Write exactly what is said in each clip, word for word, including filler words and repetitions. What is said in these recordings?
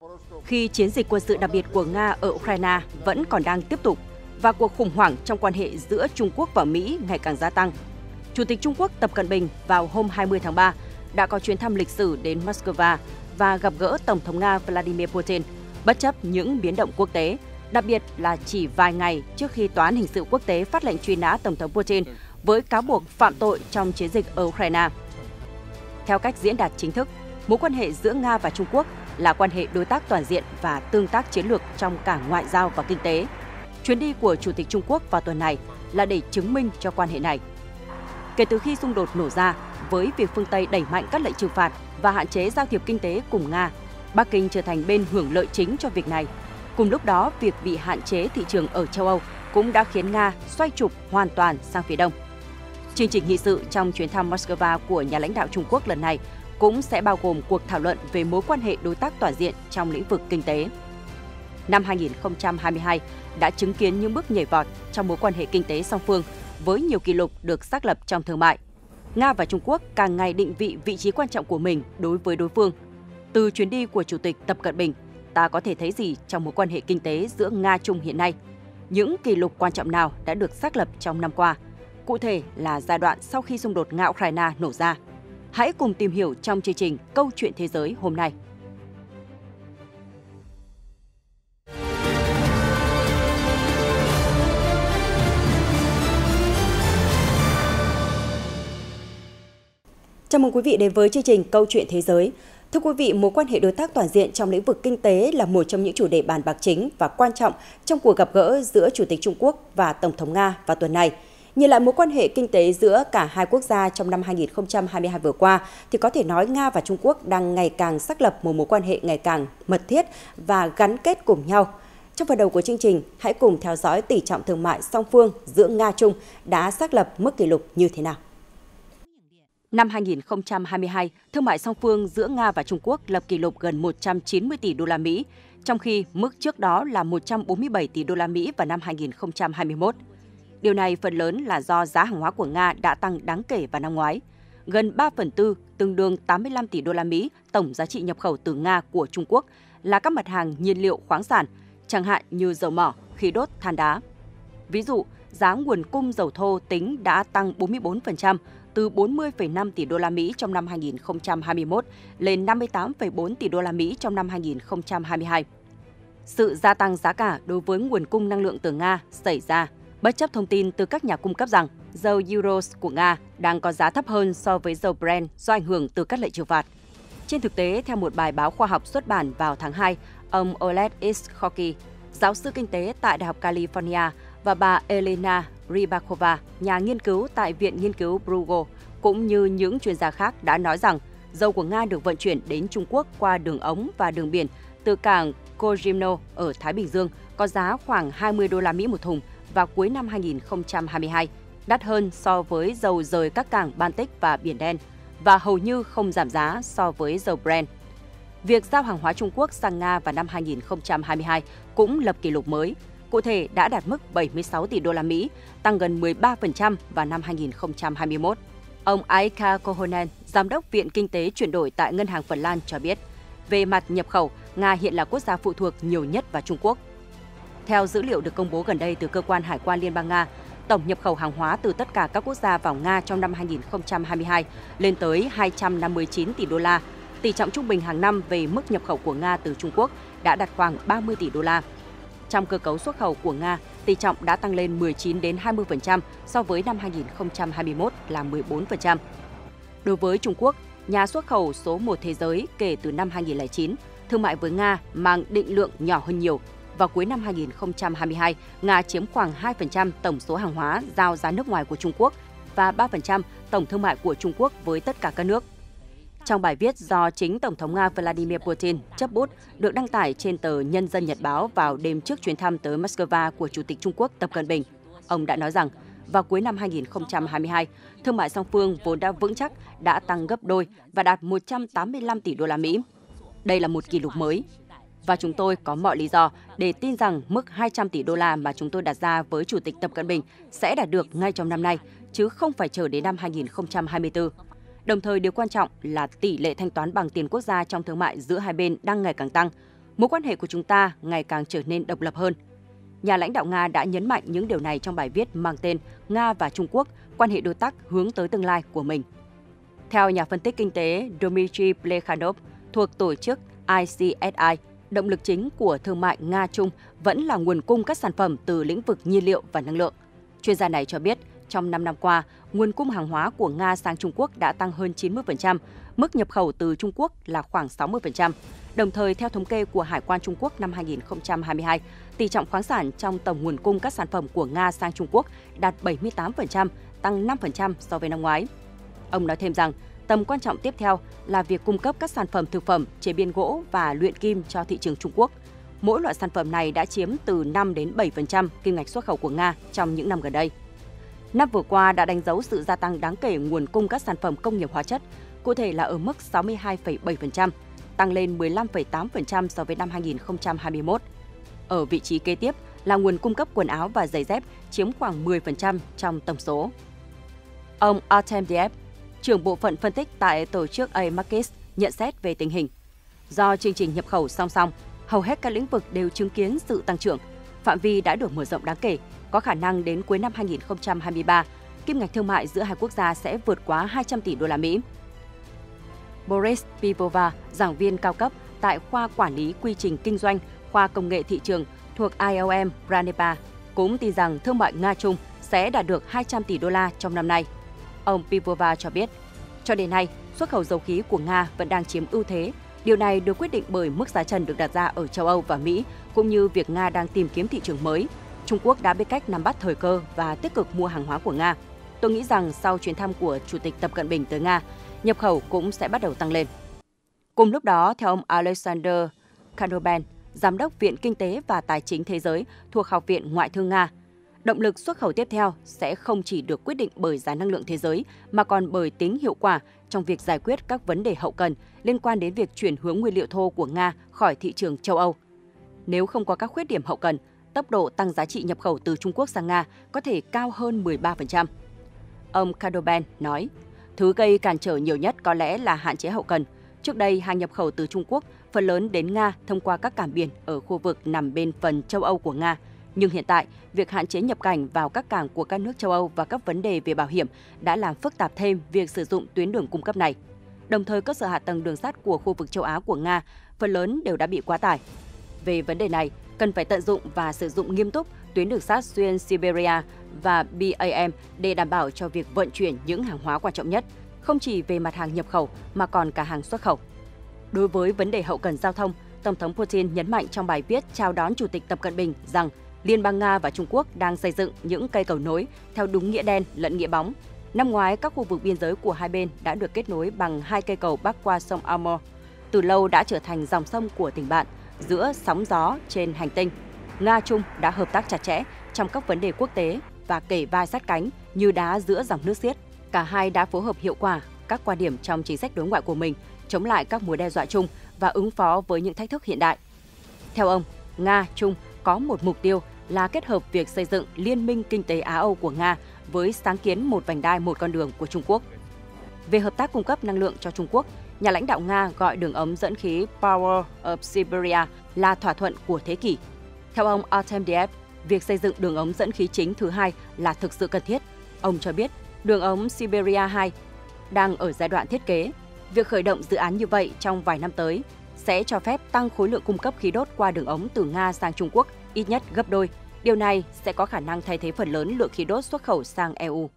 Khi chiến dịch quân sự đặc biệt của Nga ở Ukraine vẫn còn đang tiếp tục và cuộc khủng hoảng trong quan hệ giữa Trung Quốc và Mỹ ngày càng gia tăng, Chủ tịch Trung Quốc Tập Cận Bình vào hôm hai mươi tháng ba đã có chuyến thăm lịch sử đến Moscow và gặp gỡ Tổng thống Nga Vladimir Putin, bất chấp những biến động quốc tế, đặc biệt là chỉ vài ngày trước khi Tòa án Hình sự Quốc tế phát lệnh truy nã Tổng thống Putin với cáo buộc phạm tội trong chiến dịch ở Ukraine. Theo cách diễn đạt chính thức, mối quan hệ giữa Nga và Trung Quốc là quan hệ đối tác toàn diện và tương tác chiến lược trong cả ngoại giao và kinh tế. Chuyến đi của Chủ tịch Trung Quốc vào tuần này là để chứng minh cho quan hệ này. Kể từ khi xung đột nổ ra, với việc phương Tây đẩy mạnh các lệnh trừng phạt và hạn chế giao thiệp kinh tế cùng Nga, Bắc Kinh trở thành bên hưởng lợi chính cho việc này. Cùng lúc đó, việc bị hạn chế thị trường ở châu Âu cũng đã khiến Nga xoay trục hoàn toàn sang phía đông. Chương trình nghị sự trong chuyến thăm Moscow của nhà lãnh đạo Trung Quốc lần này cũng sẽ bao gồm cuộc thảo luận về mối quan hệ đối tác toàn diện trong lĩnh vực kinh tế. Năm hai nghìn không trăm hai mươi hai đã chứng kiến những bước nhảy vọt trong mối quan hệ kinh tế song phương với nhiều kỷ lục được xác lập trong thương mại. Nga và Trung Quốc càng ngày định vị vị trí quan trọng của mình đối với đối phương. Từ chuyến đi của Chủ tịch Tập Cận Bình, ta có thể thấy gì trong mối quan hệ kinh tế giữa Nga-Trung hiện nay? Những kỷ lục quan trọng nào đã được xác lập trong năm qua? Cụ thể là giai đoạn sau khi xung đột Nga-Ukraine nổ ra. Hãy cùng tìm hiểu trong chương trình Câu chuyện Thế giới hôm nay. Chào mừng quý vị đến với chương trình Câu chuyện Thế giới. Thưa quý vị, mối quan hệ đối tác toàn diện trong lĩnh vực kinh tế là một trong những chủ đề bàn bạc chính và quan trọng trong cuộc gặp gỡ giữa Chủ tịch Trung Quốc và Tổng thống Nga vào tuần này. Nhìn lại mối quan hệ kinh tế giữa cả hai quốc gia trong năm hai nghìn không trăm hai mươi hai vừa qua, thì có thể nói Nga và Trung Quốc đang ngày càng xác lập một mối quan hệ ngày càng mật thiết và gắn kết cùng nhau. Trong phần đầu của chương trình, hãy cùng theo dõi tỷ trọng thương mại song phương giữa Nga-Trung đã xác lập mức kỷ lục như thế nào. Năm hai nghìn không trăm hai mươi hai, thương mại song phương giữa Nga và Trung Quốc lập kỷ lục gần một trăm chín mươi tỷ đô la Mỹ, trong khi mức trước đó là một trăm bốn mươi bảy tỷ đô la Mỹ vào năm hai nghìn không trăm hai mươi mốt. Điều này phần lớn là do giá hàng hóa của Nga đã tăng đáng kể vào năm ngoái. Gần ba phần tư, tương đương tám mươi lăm tỷ đô la Mỹ tổng giá trị nhập khẩu từ Nga của Trung Quốc là các mặt hàng nhiên liệu khoáng sản, chẳng hạn như dầu mỏ, khí đốt, than đá. Ví dụ, giá nguồn cung dầu thô tính đã tăng bốn mươi bốn phần trăm từ bốn mươi phẩy năm tỷ đô la Mỹ trong năm hai nghìn không trăm hai mươi mốt lên năm mươi tám phẩy bốn tỷ đô la Mỹ trong năm hai nghìn không trăm hai mươi hai. Sự gia tăng giá cả đối với nguồn cung năng lượng từ Nga xảy ra bất chấp thông tin từ các nhà cung cấp rằng dầu Urals của Nga đang có giá thấp hơn so với dầu Brent do ảnh hưởng từ các lệnh trừng phạt. Trên thực tế, theo một bài báo khoa học xuất bản vào tháng hai, ông Oleg Iskhoky, giáo sư kinh tế tại Đại học California, và bà Elena Rybakova, nhà nghiên cứu tại Viện Nghiên cứu Bruegel, cũng như những chuyên gia khác đã nói rằng dầu của Nga được vận chuyển đến Trung Quốc qua đường ống và đường biển từ cảng Kozhimno ở Thái Bình Dương có giá khoảng hai mươi đô la Mỹ một thùng vào cuối năm hai nghìn không trăm hai mươi hai, đắt hơn so với dầu rời các cảng Baltic và Biển Đen, và hầu như không giảm giá so với dầu Brent. Việc giao hàng hóa Trung Quốc sang Nga vào năm hai nghìn không trăm hai mươi hai cũng lập kỷ lục mới, cụ thể đã đạt mức bảy mươi sáu tỷ đô la Mỹ, tăng gần mười ba phần trăm vào năm hai nghìn không trăm hai mươi mốt. Ông Aika Kohonen, giám đốc Viện Kinh tế chuyển đổi tại Ngân hàng Phần Lan cho biết, về mặt nhập khẩu, Nga hiện là quốc gia phụ thuộc nhiều nhất vào Trung Quốc. Theo dữ liệu được công bố gần đây từ Cơ quan Hải quan Liên bang Nga, tổng nhập khẩu hàng hóa từ tất cả các quốc gia vào Nga trong năm hai nghìn không trăm hai mươi hai lên tới hai trăm năm mươi chín tỷ đô la. Tỷ trọng trung bình hàng năm về mức nhập khẩu của Nga từ Trung Quốc đã đạt khoảng ba mươi tỷ đô la. Trong cơ cấu xuất khẩu của Nga, tỷ trọng đã tăng lên mười chín đến hai mươi phần trăm so với năm hai nghìn không trăm hai mươi mốt là mười bốn phần trăm. Đối với Trung Quốc, nhà xuất khẩu số một thế giới kể từ năm hai nghìn không trăm lẻ chín, thương mại với Nga mang định lượng nhỏ hơn nhiều. Vào cuối năm hai nghìn không trăm hai mươi hai, Nga chiếm khoảng hai phần trăm tổng số hàng hóa giao ra nước ngoài của Trung Quốc và ba phần trăm tổng thương mại của Trung Quốc với tất cả các nước. Trong bài viết do chính Tổng thống Nga Vladimir Putin chấp bút được đăng tải trên tờ Nhân dân Nhật báo vào đêm trước chuyến thăm tới Moscow của Chủ tịch Trung Quốc Tập Cận Bình, ông đã nói rằng vào cuối năm hai nghìn không trăm hai mươi hai, thương mại song phương vốn đã vững chắc đã tăng gấp đôi và đạt một trăm tám mươi lăm tỷ đô la Mỹ. Đây là một kỷ lục mới. Và chúng tôi có mọi lý do để tin rằng mức hai trăm tỷ đô la mà chúng tôi đặt ra với Chủ tịch Tập Cận Bình sẽ đạt được ngay trong năm nay, chứ không phải chờ đến năm hai nghìn không trăm hai mươi tư. Đồng thời, điều quan trọng là tỷ lệ thanh toán bằng tiền quốc gia trong thương mại giữa hai bên đang ngày càng tăng. Mối quan hệ của chúng ta ngày càng trở nên độc lập hơn. Nhà lãnh đạo Nga đã nhấn mạnh những điều này trong bài viết mang tên Nga và Trung Quốc, quan hệ đối tác hướng tới tương lai của mình. Theo nhà phân tích kinh tế Dmitry Plekhanov thuộc tổ chức i xê ét i, động lực chính của thương mại Nga-Trung vẫn là nguồn cung các sản phẩm từ lĩnh vực nhiên liệu và năng lượng. Chuyên gia này cho biết, trong năm năm qua, nguồn cung hàng hóa của Nga sang Trung Quốc đã tăng hơn chín mươi phần trăm, mức nhập khẩu từ Trung Quốc là khoảng sáu mươi phần trăm. Đồng thời, theo thống kê của Hải quan Trung Quốc năm hai nghìn không trăm hai mươi hai, tỷ trọng khoáng sản trong tổng nguồn cung các sản phẩm của Nga sang Trung Quốc đạt bảy mươi tám phần trăm, tăng năm phần trăm so với năm ngoái. Ông nói thêm rằng, tầm quan trọng tiếp theo là việc cung cấp các sản phẩm thực phẩm, chế biến gỗ và luyện kim cho thị trường Trung Quốc. Mỗi loại sản phẩm này đã chiếm từ năm đến bảy phần trăm kim ngạch xuất khẩu của Nga trong những năm gần đây. Năm vừa qua đã đánh dấu sự gia tăng đáng kể nguồn cung các sản phẩm công nghiệp hóa chất, cụ thể là ở mức sáu mươi hai phẩy bảy phần trăm, tăng lên mười lăm phẩy tám phần trăm so với năm hai nghìn không trăm hai mươi mốt. Ở vị trí kế tiếp là nguồn cung cấp quần áo và giày dép, chiếm khoảng mười phần trăm trong tổng số. Ông Artem Diev, trưởng bộ phận phân tích tại tổ chức A-Markets, nhận xét về tình hình. Do chương trình nhập khẩu song song, hầu hết các lĩnh vực đều chứng kiến sự tăng trưởng, phạm vi đã được mở rộng đáng kể, có khả năng đến cuối năm hai nghìn không trăm hai mươi ba, kim ngạch thương mại giữa hai quốc gia sẽ vượt quá hai trăm tỷ đô la Mỹ. Boris Pivova, giảng viên cao cấp tại khoa quản lý quy trình kinh doanh, khoa công nghệ thị trường thuộc i o em Branepa, cũng tin rằng thương mại Nga-Trung sẽ đạt được hai trăm tỷ đô la trong năm nay. Ông Pivova cho biết, cho đến nay, xuất khẩu dầu khí của Nga vẫn đang chiếm ưu thế. Điều này được quyết định bởi mức giá trần được đặt ra ở châu Âu và Mỹ, cũng như việc Nga đang tìm kiếm thị trường mới. Trung Quốc đã biết cách nắm bắt thời cơ và tích cực mua hàng hóa của Nga. Tôi nghĩ rằng sau chuyến thăm của Chủ tịch Tập Cận Bình tới Nga, nhập khẩu cũng sẽ bắt đầu tăng lên. Cùng lúc đó, theo ông Alexander Kanoben, Giám đốc Viện Kinh tế và Tài chính Thế giới thuộc Học viện Ngoại thương Nga, động lực xuất khẩu tiếp theo sẽ không chỉ được quyết định bởi giá năng lượng thế giới, mà còn bởi tính hiệu quả trong việc giải quyết các vấn đề hậu cần liên quan đến việc chuyển hướng nguyên liệu thô của Nga khỏi thị trường châu Âu. Nếu không có các khuyết điểm hậu cần, tốc độ tăng giá trị nhập khẩu từ Trung Quốc sang Nga có thể cao hơn mười ba phần trăm. Ông Kadoben nói, thứ gây cản trở nhiều nhất có lẽ là hạn chế hậu cần. Trước đây, hàng nhập khẩu từ Trung Quốc phần lớn đến Nga thông qua các cảng biển ở khu vực nằm bên phần châu Âu của Nga. Nhưng hiện tại, việc hạn chế nhập cảnh vào các cảng của các nước châu Âu và các vấn đề về bảo hiểm đã làm phức tạp thêm việc sử dụng tuyến đường cung cấp này. Đồng thời, cơ sở hạ tầng đường sắt của khu vực châu Á của Nga phần lớn đều đã bị quá tải. Về vấn đề này, cần phải tận dụng và sử dụng nghiêm túc tuyến đường sắt xuyên Siberia và bê a em để đảm bảo cho việc vận chuyển những hàng hóa quan trọng nhất, không chỉ về mặt hàng nhập khẩu mà còn cả hàng xuất khẩu. Đối với vấn đề hậu cần giao thông, Tổng thống Putin nhấn mạnh trong bài viết chào đón Chủ tịch Tập Cận Bình rằng Liên bang Nga và Trung Quốc đang xây dựng những cây cầu nối theo đúng nghĩa đen lẫn nghĩa bóng. Năm ngoái, các khu vực biên giới của hai bên đã được kết nối bằng hai cây cầu bắc qua sông Amur. Từ lâu đã trở thành dòng sông của tình bạn giữa sóng gió trên hành tinh. Nga-Trung đã hợp tác chặt chẽ trong các vấn đề quốc tế và kề vai sát cánh như đá giữa dòng nước xiết. Cả hai đã phối hợp hiệu quả các quan điểm trong chính sách đối ngoại của mình, chống lại các mối đe dọa chung và ứng phó với những thách thức hiện đại. Theo ông, Nga-Trung có một mục tiêu là kết hợp việc xây dựng Liên minh Kinh tế Á-Âu của Nga với sáng kiến một vành đai một con đường của Trung Quốc. Về hợp tác cung cấp năng lượng cho Trung Quốc, nhà lãnh đạo Nga gọi đường ống dẫn khí Power of Siberia là thỏa thuận của thế kỷ. Theo ông Artem Diev, việc xây dựng đường ống dẫn khí chính thứ hai là thực sự cần thiết. Ông cho biết đường ống Siberia hai đang ở giai đoạn thiết kế. Việc khởi động dự án như vậy trong vài năm tới sẽ cho phép tăng khối lượng cung cấp khí đốt qua đường ống từ Nga sang Trung Quốc ít nhất gấp đôi. Điều này sẽ có khả năng thay thế phần lớn lượng khí đốt xuất khẩu sang e u.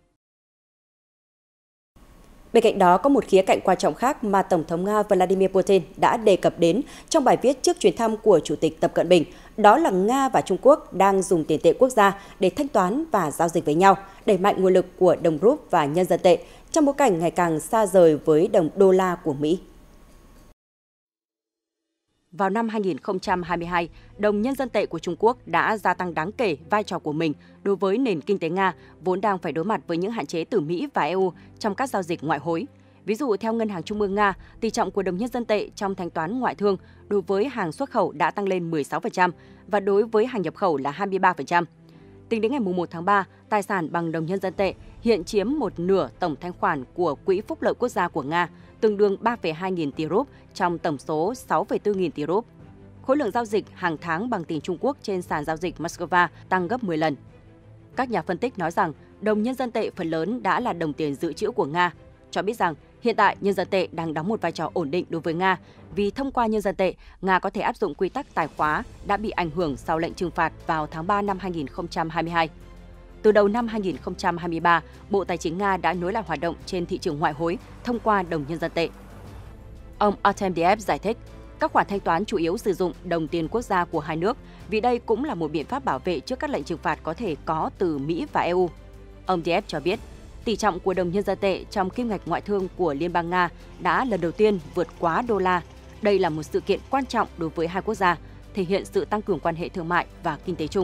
Bên cạnh đó, có một khía cạnh quan trọng khác mà Tổng thống Nga Vladimir Putin đã đề cập đến trong bài viết trước chuyến thăm của Chủ tịch Tập Cận Bình. Đó là Nga và Trung Quốc đang dùng tiền tệ quốc gia để thanh toán và giao dịch với nhau, đẩy mạnh nguồn lực của đồng rúp và nhân dân tệ trong bối cảnh ngày càng xa rời với đồng đô la của Mỹ. Vào năm hai nghìn không trăm hai mươi hai, đồng nhân dân tệ của Trung Quốc đã gia tăng đáng kể vai trò của mình đối với nền kinh tế Nga, vốn đang phải đối mặt với những hạn chế từ Mỹ và e u trong các giao dịch ngoại hối. Ví dụ, theo Ngân hàng Trung ương Nga, tỷ trọng của đồng nhân dân tệ trong thanh toán ngoại thương đối với hàng xuất khẩu đã tăng lên mười sáu phần trăm và đối với hàng nhập khẩu là hai mươi ba phần trăm. Tính đến ngày mùng một tháng ba, tài sản bằng đồng nhân dân tệ hiện chiếm một nửa tổng thanh khoản của Quỹ Phúc lợi Quốc gia của Nga, tương đương ba phẩy hai nghìn tỷ rúp trong tổng số sáu phẩy bốn nghìn tỷ rúp. khối lượng giao dịch hàng tháng bằng tiền Trung Quốc trên sàn giao dịch Moscow tăng gấp mười lần. Các nhà phân tích nói rằng đồng nhân dân tệ phần lớn đã là đồng tiền dự trữ của Nga, cho biết rằng hiện tại nhân dân tệ đang đóng một vai trò ổn định đối với Nga vì thông qua nhân dân tệ, Nga có thể áp dụng quy tắc tài khóa đã bị ảnh hưởng sau lệnh trừng phạt vào tháng ba năm hai nghìn không trăm hai mươi hai. Từ đầu năm hai nghìn không trăm hai mươi ba, Bộ Tài chính Nga đã nối lại hoạt động trên thị trường ngoại hối thông qua đồng nhân dân tệ. Ông Artemdiev giải thích, các khoản thanh toán chủ yếu sử dụng đồng tiền quốc gia của hai nước vì đây cũng là một biện pháp bảo vệ trước các lệnh trừng phạt có thể có từ Mỹ và e u. Ông Diev cho biết, tỷ trọng của đồng nhân dân tệ trong kim ngạch ngoại thương của Liên bang Nga đã lần đầu tiên vượt quá đô la. Đây là một sự kiện quan trọng đối với hai quốc gia, thể hiện sự tăng cường quan hệ thương mại và kinh tế chung.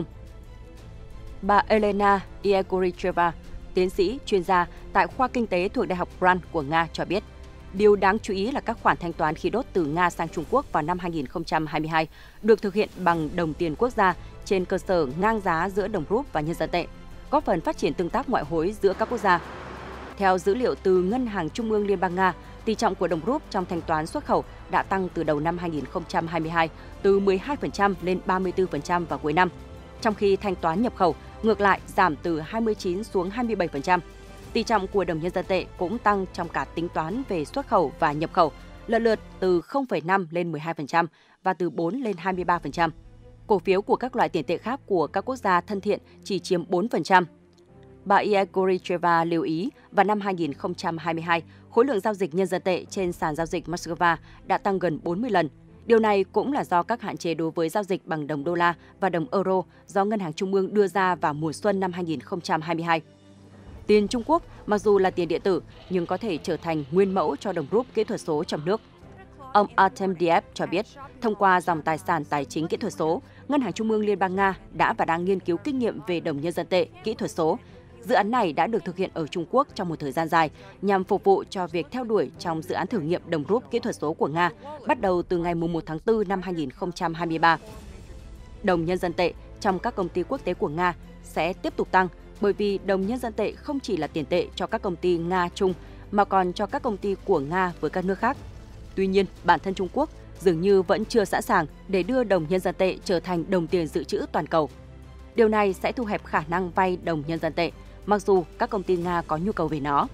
Bà Elena Iegoricheva, tiến sĩ, chuyên gia tại khoa kinh tế thuộc Đại học Brand của Nga cho biết, điều đáng chú ý là các khoản thanh toán khí đốt từ Nga sang Trung Quốc vào năm hai nghìn không trăm hai mươi hai được thực hiện bằng đồng tiền quốc gia trên cơ sở ngang giá giữa đồng rúp và nhân dân tệ, góp phần phát triển tương tác ngoại hối giữa các quốc gia. Theo dữ liệu từ Ngân hàng Trung ương Liên bang Nga, tỷ trọng của đồng rúp trong thanh toán xuất khẩu đã tăng từ đầu năm hai nghìn không trăm hai mươi hai từ mười hai phần trăm lên ba mươi tư phần trăm vào cuối năm, trong khi thanh toán nhập khẩu ngược lại giảm từ hai mươi chín xuống hai mươi bảy phần trăm. Tỷ trọng của đồng nhân dân tệ cũng tăng trong cả tính toán về xuất khẩu và nhập khẩu, lần lượt từ không phẩy năm lên mười hai phần trăm và từ bốn lên hai mươi ba phần trăm. Cổ phiếu của các loại tiền tệ khác của các quốc gia thân thiện chỉ chiếm bốn phần trăm. Bà Iegoricheva lưu ý, vào năm hai nghìn không trăm hai mươi hai, khối lượng giao dịch nhân dân tệ trên sàn giao dịch Moscow đã tăng gần bốn mươi lần. Điều này cũng là do các hạn chế đối với giao dịch bằng đồng đô la và đồng euro do Ngân hàng Trung ương đưa ra vào mùa xuân năm hai nghìn không trăm hai mươi hai. Tiền Trung Quốc mặc dù là tiền điện tử nhưng có thể trở thành nguyên mẫu cho đồng rúp kỹ thuật số trong nước. Ông Artemdiev cho biết, thông qua dòng tài sản tài chính kỹ thuật số, Ngân hàng Trung ương Liên bang Nga đã và đang nghiên cứu kinh nghiệm về đồng nhân dân tệ kỹ thuật số. Dự án này đã được thực hiện ở Trung Quốc trong một thời gian dài nhằm phục vụ cho việc theo đuổi trong dự án thử nghiệm đồng rúp kỹ thuật số của Nga, bắt đầu từ ngày mùng một tháng tư năm hai nghìn không trăm hai mươi ba. Đồng nhân dân tệ trong các công ty quốc tế của Nga sẽ tiếp tục tăng, bởi vì đồng nhân dân tệ không chỉ là tiền tệ cho các công ty Nga-Trung mà còn cho các công ty của Nga với các nước khác. Tuy nhiên, bản thân Trung Quốc dường như vẫn chưa sẵn sàng để đưa đồng nhân dân tệ trở thành đồng tiền dự trữ toàn cầu. Điều này sẽ thu hẹp khả năng vay đồng nhân dân tệ, mặc dù các công ty Nga có nhu cầu về nó.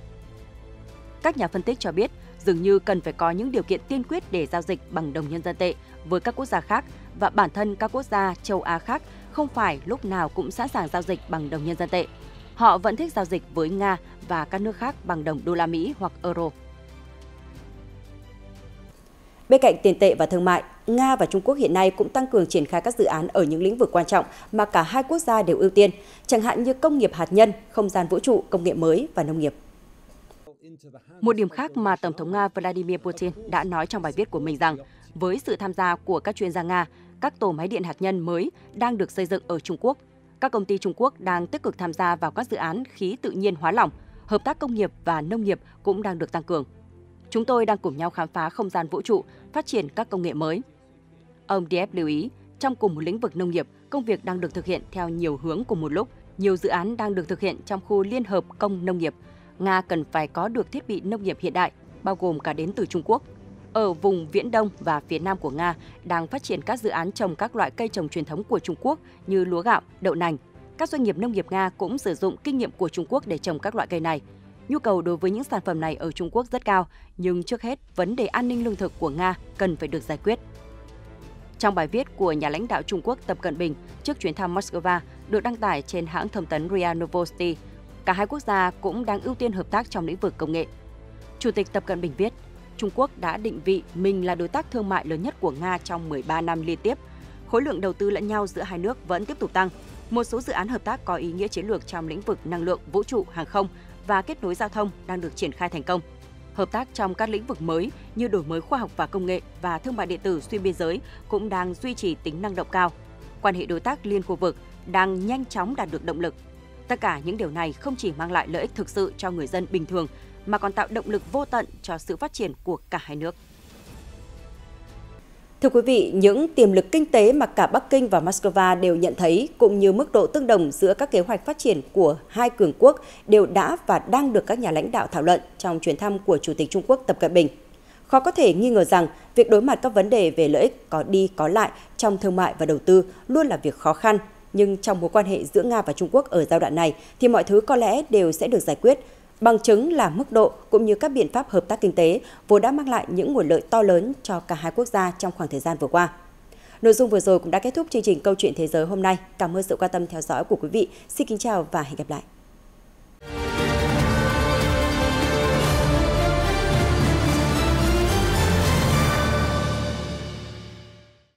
Các nhà phân tích cho biết, dường như cần phải có những điều kiện tiên quyết để giao dịch bằng đồng nhân dân tệ với các quốc gia khác, và bản thân các quốc gia châu Á khác không phải lúc nào cũng sẵn sàng giao dịch bằng đồng nhân dân tệ. Họ vẫn thích giao dịch với Nga và các nước khác bằng đồng đô la Mỹ hoặc euro. Bên cạnh tiền tệ và thương mại, Nga và Trung Quốc hiện nay cũng tăng cường triển khai các dự án ở những lĩnh vực quan trọng mà cả hai quốc gia đều ưu tiên, chẳng hạn như công nghiệp hạt nhân, không gian vũ trụ, công nghệ mới và nông nghiệp. Một điểm khác mà Tổng thống Nga Vladimir Putin đã nói trong bài viết của mình rằng, với sự tham gia của các chuyên gia Nga, các tổ máy điện hạt nhân mới đang được xây dựng ở Trung Quốc. Các công ty Trung Quốc đang tích cực tham gia vào các dự án khí tự nhiên hóa lỏng, hợp tác công nghiệp và nông nghiệp cũng đang được tăng cường. Chúng tôi đang cùng nhau khám phá không gian vũ trụ, phát triển các công nghệ mới. Ông Diev lưu ý, trong cùng một lĩnh vực nông nghiệp, công việc đang được thực hiện theo nhiều hướng cùng một lúc. Nhiều dự án đang được thực hiện trong khu liên hợp công nông nghiệp. Nga cần phải có được thiết bị nông nghiệp hiện đại, bao gồm cả đến từ Trung Quốc. Ở vùng Viễn Đông và phía Nam của Nga đang phát triển các dự án trồng các loại cây trồng truyền thống của Trung Quốc như lúa gạo, đậu nành. Các doanh nghiệp nông nghiệp Nga cũng sử dụng kinh nghiệm của Trung Quốc để trồng các loại cây này. Nhu cầu đối với những sản phẩm này ở Trung Quốc rất cao, nhưng trước hết, vấn đề an ninh lương thực của Nga cần phải được giải quyết. Trong bài viết của nhà lãnh đạo Trung Quốc Tập Cận Bình trước chuyến thăm Moscow được đăng tải trên hãng thông tấn rờ i a Novosti, cả hai quốc gia cũng đang ưu tiên hợp tác trong lĩnh vực công nghệ. Chủ tịch Tập Cận Bình viết, Trung Quốc đã định vị mình là đối tác thương mại lớn nhất của Nga trong mười ba năm liên tiếp. Khối lượng đầu tư lẫn nhau giữa hai nước vẫn tiếp tục tăng. Một số dự án hợp tác có ý nghĩa chiến lược trong lĩnh vực năng lượng, vũ trụ, hàng không và kết nối giao thông đang được triển khai thành công. Hợp tác trong các lĩnh vực mới như đổi mới khoa học và công nghệ và thương mại điện tử xuyên biên giới cũng đang duy trì tính năng động cao. Quan hệ đối tác liên khu vực đang nhanh chóng đạt được động lực. Tất cả những điều này không chỉ mang lại lợi ích thực sự cho người dân bình thường, mà còn tạo động lực vô tận cho sự phát triển của cả hai nước. Thưa quý vị, những tiềm lực kinh tế mà cả Bắc Kinh và Moscow đều nhận thấy, cũng như mức độ tương đồng giữa các kế hoạch phát triển của hai cường quốc đều đã và đang được các nhà lãnh đạo thảo luận trong chuyến thăm của Chủ tịch Trung Quốc Tập Cận Bình. Khó có thể nghi ngờ rằng việc đối mặt các vấn đề về lợi ích có đi có lại trong thương mại và đầu tư luôn là việc khó khăn, nhưng trong mối quan hệ giữa Nga và Trung Quốc ở giai đoạn này thì mọi thứ có lẽ đều sẽ được giải quyết. Bằng chứng là mức độ cũng như các biện pháp hợp tác kinh tế vốn đã mang lại những nguồn lợi to lớn cho cả hai quốc gia trong khoảng thời gian vừa qua. Nội dung vừa rồi cũng đã kết thúc chương trình Câu chuyện Thế giới hôm nay. Cảm ơn sự quan tâm theo dõi của quý vị. Xin kính chào và hẹn gặp lại.